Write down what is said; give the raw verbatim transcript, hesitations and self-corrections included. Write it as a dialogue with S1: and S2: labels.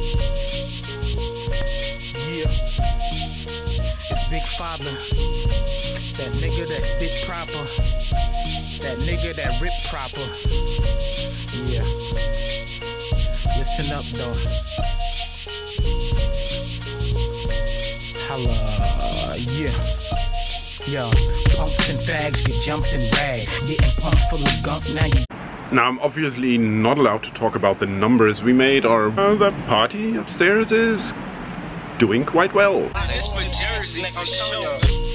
S1: Yeah, it's Big Father, that nigga that spit proper, that nigga that rip proper. Yeah, listen up though. Holla, yeah. Yo, punks and fags get jumped and dragged, getting pumped full of gunk. Now you.
S2: Now, I'm obviously not allowed to talk about the numbers we made, or uh, the party upstairs is doing quite well.
S3: It's for Jersey for sure.